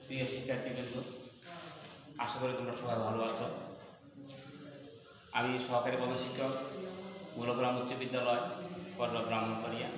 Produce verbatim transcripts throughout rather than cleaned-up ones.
প্রিয় শিক্ষার্থীবৃন্দ, আশা করি তোমরা সবাই ভালো আছো। আমি সহকারী প্রধান শিক্ষক, মূলগ্রাম উচ্চ বিদ্যালয়, করবা ব্রাহ্মণবাড়িয়া।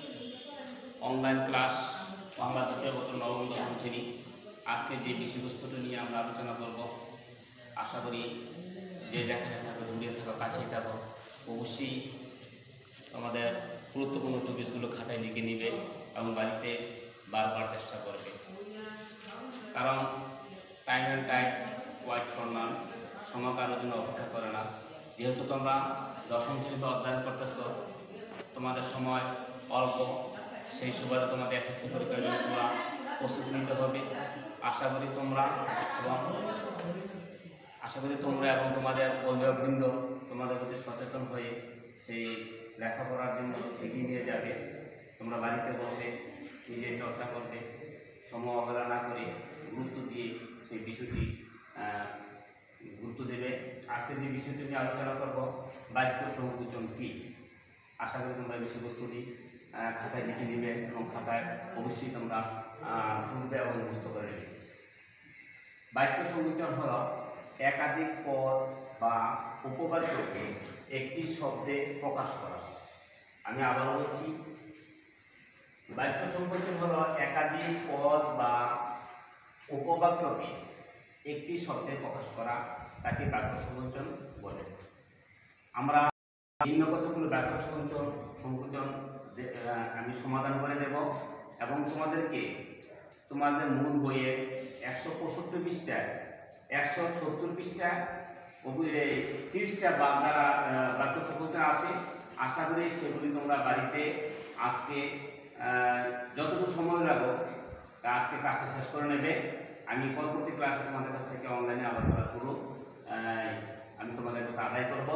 অনলাইন ক্লাস বাংলা দ্বিতীয় বছর নবম দশম শ্রেণী। আজকে যে বিষয়বস্তুটা নিয়ে আমরা আলোচনা করব, আশা করি যে যেখানে থাকো, দূরে থাকো, কাছেই থাকো, অবশ্যই আমাদের গুরুত্বপূর্ণ টপিকসগুলো খাতায় লিখে নিবে এবং বাড়িতে বারবার চেষ্টা করবে। কারণ time and time wait for none, সময় কারোর জন্য অপেক্ষা করে না। যেহেতু তোমরা দশম শ্রেণীতে অধ্যয়ন করতেছ, তোমাদের সময় অল্প, সেই সুবাদে তোমাদের এসএসসি পরীক্ষার জন্য তোমরা প্রস্তুতি নিতে হবে। আশা করি তোমরা এবং আশা করি তোমরা এবং তোমাদের অভিভাবকবৃন্দ তোমাদের প্রতি সচেতন হয়ে সেই লেখাপড়ার জন্য এগিয়ে নিয়ে যাবে। তোমরা বাড়িতে বসে নিজে চর্চা করবে, সময় অবহেলা না করে গুরুত্ব দিয়ে সেই বিষয়টি গুরুত্ব দেবে। আজকে যে বিষয়টি নিয়ে আলোচনা করব, বাক্য সংকুচন কী, আশা করি তোমরা বিষয়বস্তুটি খাতায় লিখে নেবে এবং খাতায় অবশ্যই তোমরা তুলবে এবং মুখস্থ করে নেবে। বাক্য সংকুচন হল একাধিক পদ বা উপবাক্যকে একটি শব্দে প্রকাশ করা। আমি আবার বলছি, বাক্য সংকুচন হল একাধিক পদ বা উপবাক্যকে একটি শব্দে প্রকাশ করা, তাকে বাক্য সংকুচন বলে। আমরা ভিন্ন কতগুলো বাক্য সংকুচন সংকুচন আমি সমাধান করে দেব এবং তোমাদেরকে তোমাদের মূল বইয়ের একশো পঁয়ষট্টি পৃষ্ঠা, একশো সত্তর পৃষ্ঠা, তিরিশটা বাংলা বাক্য সংকুচন আছে। আশা করি সেগুলি তোমরা বাড়িতে আজকে যতটুকু সময় লাগো আজকে কাজটা শেষ করে নেবে। আমি পরবর্তী ক্লাসে তোমাদের কাছ থেকে অনলাইনে আলোচনা করব, আমি তোমাদের কাছে আদায় করব।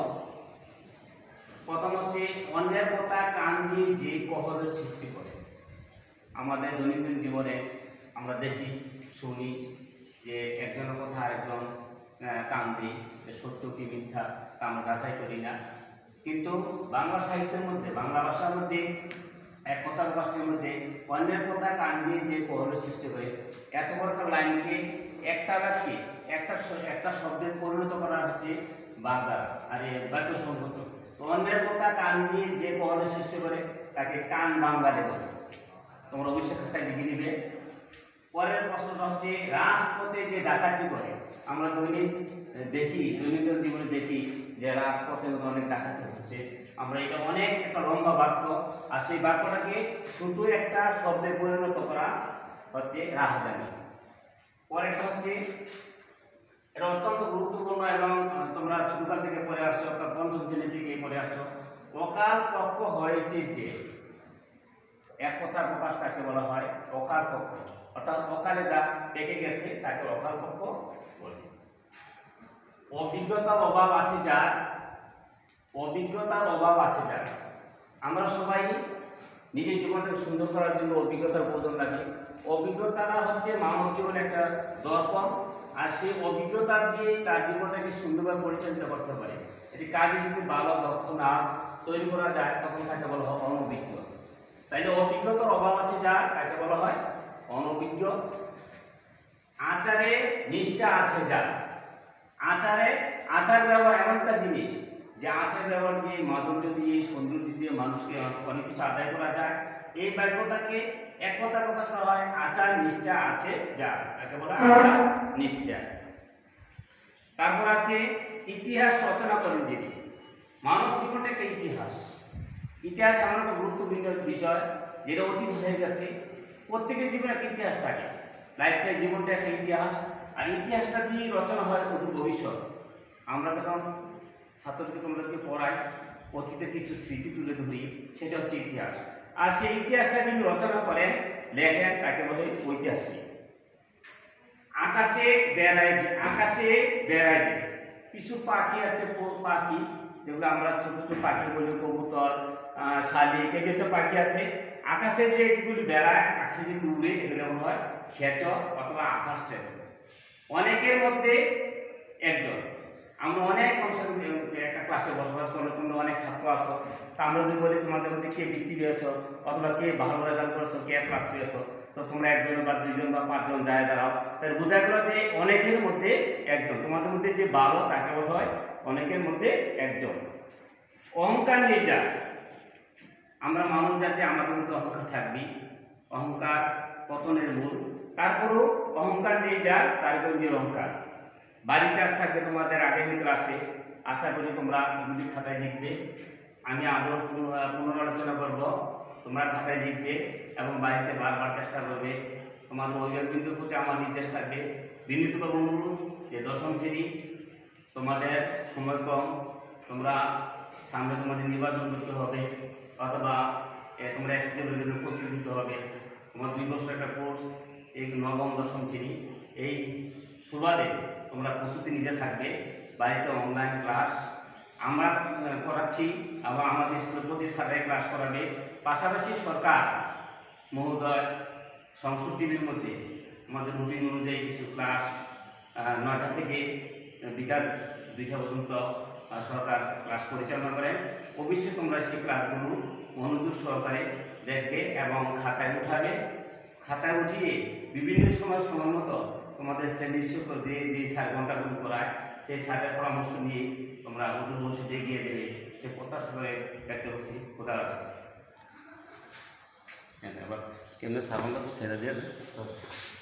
প্রথম হচ্ছে অন্যের কথা কান দিয়ে যে কহলের সৃষ্টি করে। আমাদের দৈনন্দিন জীবনে আমরা দেখি, শুনি যে একজনের কথা আরেকজন কান দিয়ে, সত্য কি মিথ্যা তা আমরা যাচাই করি না। কিন্তু বাংলা সাহিত্যের মধ্যে, বাংলা ভাষার মধ্যে এক কথা প্রকাশের মধ্যে অন্যের কথা কান দিয়ে যে কহলের সৃষ্টি করে, এত বড় একটা লাইনকে একটা বাক্যে একটা একটা শব্দে পরিণত করা হচ্ছে বাংলা আর বাক্য সংকুচন। অন্যের কথা কান দিয়ে যে কহলের সৃষ্টি করে তাকে কান বাংলাতে বলে। তোমরা অবশ্যই খাতায় লিখে নিবে। পরের প্রশ্নটা হচ্ছে রাজপথে যে ডাকাতি করে। আমরা দৈনিক দেখি, দৈনন্দিন জীবনে দেখি যে রাজপথে অনেক ডাকাতি হচ্ছে। আমরা এটা অনেক একটা লম্বা বাক্য, আর সেই বাক্যটাকে শুধু একটা শব্দে পরিণত করা হচ্ছে রাজধানী। পরেরটা হচ্ছে, এটা অত্যন্ত গুরুত্বপূর্ণ এবং তোমরা ছোটকাল থেকে পড়ে আসছো, পঞ্চম শ্রেণী থেকে পড়ে আসছো। অকাল পক্ষ হয়েছে যে, এক কথা প্রকাশ তাকে বলা হয় অকাল পক্ষ, অর্থাৎ অকালে যা পেকে গেছে তাকে অকাল পক্ষ বলে। অভিজ্ঞতার অভাব আছে যার, অভিজ্ঞতার অভাব আছে যার। আমরা সবাই নিজের জীবনটাকে সুন্দর করার জন্য অভিজ্ঞতার প্রয়োজন লাগে। অভিজ্ঞতাটা হচ্ছে মানব জীবনে একটা দর্পণ, আর সেই অভিজ্ঞতা দিয়ে তার জীবনটাকে সুন্দরভাবে পরিচালিত করতে পারে। এটি কাজে যদি ভালো দক্ষ না তৈরি করা যায় তখন তাকে বলা হয় অনভিজ্ঞ। তাইলে অভিজ্ঞতার অভাব আছে যার, তাকে বলা হয় অনভিজ্ঞ। আচারে নিষ্ঠা আছে যার। আচারে, আচার ব্যবহার এমন একটা জিনিস যে আচার ব্যবহার দিয়ে, মাধুর্য দিয়ে, সৌন্দর্য দিয়ে মানুষকে অনেক কিছু আদায় করা যায়। এই বাক্যটাকে এক কথা প্রকাশ করা হয় আচার নিষ্ঠা আছে যার, তাকে বলা হয় আচার নিষ্ঠা। তারপর আছে ইতিহাস রচনা করেন যিনি। মানব জীবনটা একটা ইতিহাস। ইতিহাস এমন একটা গুরুত্বপূর্ণ বিষয় যেটা অতীত হয়ে গেছে। প্রত্যেকের জীবনে একটা ইতিহাস থাকে, লাইফটাই জীবনটা একটা ইতিহাস, আর ইতিহাসটা দিয়ে রচনা হয় অতীত ভবিষ্যৎ। আমরা যখন ছাত্রদেরকে তোমাদেরকে পড়াই, অতীতের কিছু স্মৃতি তুলে ধরি, সেটা হচ্ছে ইতিহাস। আর সেই ইতিহাসটা যিনি রচনা করেন, লেখেন, তাকে বলে ঐতিহাসিক। আকাশে বেড়ায় যে, আকাশে বেড়ায় যে কিছু পাখি আছে, পাখি যেগুলো আমরা ছোট ছোট পাখি বলি, কবুতর, শালিক, এই জাতীয় পাখি আছে। আকাশে যেগুলি বেড়ায়, আকাশে যেগুলো উড়ে, এগুলো মনে হয় খেচর অথবা আকাশ ট্রেন। অনেকের মধ্যে একজন। আমরা অনেক মানুষের একটা ক্লাসে বসবাস করলে তোমরা অনেক ছাত্র আছো, তা আমরা যদি বলি তোমাদের মধ্যে কে বৃত্তি পেয়েছ অথবা কে ভালো রেজাল্ট করেছো, কে ক্লাস পেয়েছো, তো তোমরা একজন বা দুইজন বা পাঁচজন যায় দাঁড়াও, তাহলে বোঝা গেল যে অনেকের মধ্যে একজন। তোমাদের মধ্যে যে ভালো তাকে বলা হয় অনেকের মধ্যে একজন। অহংকার নিয়ে যা, আমরা মানব জাতি, আমাদের মধ্যে অহংকার থাকবি, অহংকার পতনের মূল। তারপরও অহংকার নিয়ে যা, তারপর নিরহংকার। বাড়ির কাজ থাকবে তোমাদের আগামী ক্লাসে, আশা করি তোমরা এগুলি খাতায় লিখবে। আমি আবার পুনরালোচনা করব, তোমরা খাতায় লিখবে এবং বাড়িতে বারবার চেষ্টা করবে। তোমাদের অভিভাবকদের প্রতি আমার নির্দেশ থাকবে, বিনীতভাবে অনুরোধ যে দশম শ্রেণী তোমাদের সময় কম, তোমরা সামনে তোমাদের নির্বাচন করতে হবে অথবা তোমরা এসএসসি পরীক্ষার প্রস্তুতি দিতে হবে। তোমার দুই বছর একটা কোর্স, এই নবম দশম শ্রেণী, এই সুবাদে তোমরা প্রস্তুতি নিতে থাকবে। বাড়িতে অনলাইন ক্লাস আমরা করাচ্ছি এবং আমাদের স্কুলের প্রতি সাথে ক্লাস করাবে। পাশাপাশি সরকার মহোদয় সংসদ টিভির মধ্যে আমাদের রুটিন অনুযায়ী কিছু ক্লাস নয়টা থেকে বিকাল দুইটা পর্যন্ত সরকার ক্লাস পরিচালনা করেন। অবশ্যই তোমরা সেই ক্লাসগুলো মনোযোগ সহকারে দেখবে এবং খাতায় উঠাবে। খাতায় উঠিয়ে বিভিন্ন সময় সময় মতো তোমাদের শ্রেণীর শিক্ষক যে যে সার ঘন্টাগুলো করায় সেই সারের পরামর্শ নিয়ে তোমরা অদূর ভবিষ্যতে এগিয়ে দেবে সে প্রত্যাশা করে ব্যক্ত করছি। খোদা হাফেজ। এবার কেন্দ্রের সার ঘন্টা তো ছেড়ে দিয়ে